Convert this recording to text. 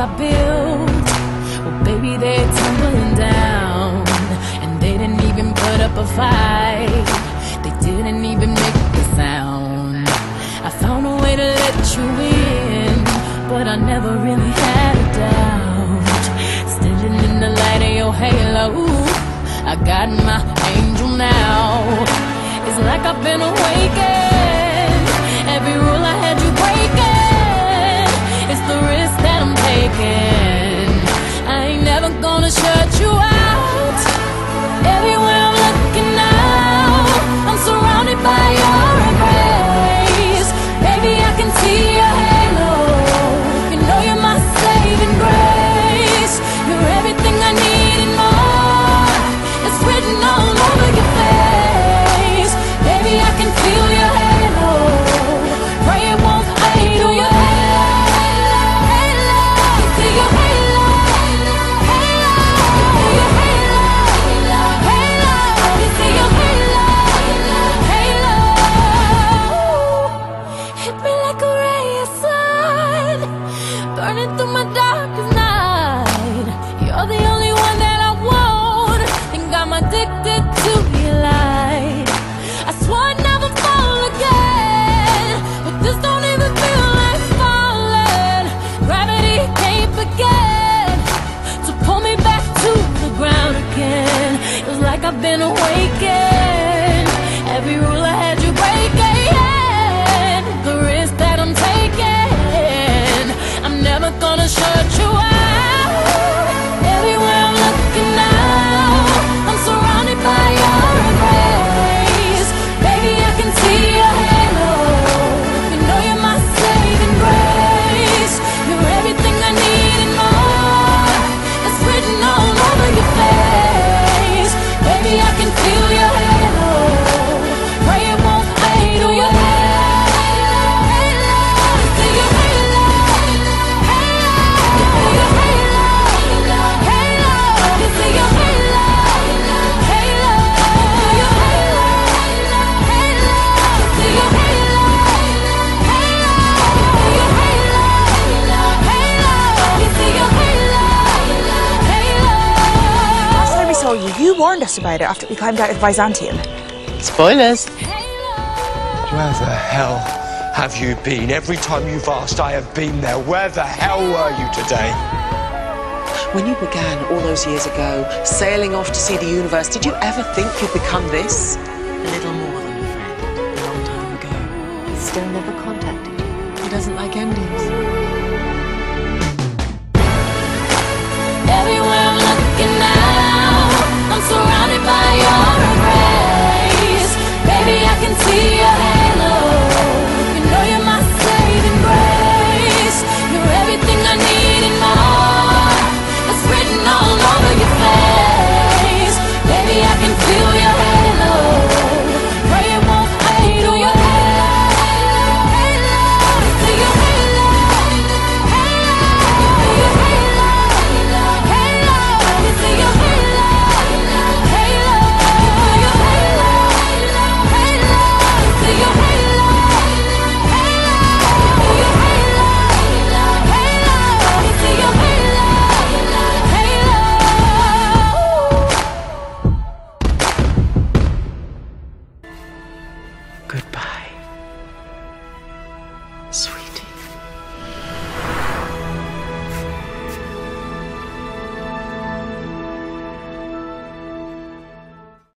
I built, well baby they're tumbling down. And they didn't even put up a fight, they didn't even make a sound. I found a way to let you in, but I never really had a doubt. Standing in the light of your halo, I got my angel now. It's like I've been awakened. Every rule I had you breaking, it's the risk that I'm taking. I ain't never gonna shut you out. Everywhere I'm looking now, I'm surrounded by your embrace. Baby, I can see your halo. You know you're my saving grace. You're everything I need and more. It's written all over your face. Baby, I can feel your halo. Pray it won't fade. Oh, your halo, halo. You see your halo, halo. You see your halo, halo. You see your halo, halo. Hit me like a ray of sun, burning through my darkest night. You're the only one that I want. Think I'm addicted to your light. I swore I'd never fall again, but this don't even feel like falling. Gravity can't begin to pull me back to the ground again. It was like I've been awakened. Every rule I had you breaking, the risk that I'm taking. I'm never gonna shut you out. Everywhere I'm looking now, I'm surrounded by your embrace. Baby, I can see your halo. You know you're my saving grace. You're everything I need and more. It's written all over your face. Baby, I can feel your halo. Pray it won't fade. Oh, your halo, halo. You see your halo, halo. You see your halo, halo. You see your halo, halo. Your halo, halo. You see your halo, halo. Your halo, halo. You see your halo, halo. Last time we saw you, you warned us about it after we climbed out of Byzantium. Spoilers. Where the hell have you been? Every time you've asked, I have been there. Where the hell were you today? When you began all those years ago, sailing off to see the universe, did you ever think you'd become this? A little more than a friend, a long time ago. He's still never contacted you. He doesn't like endings.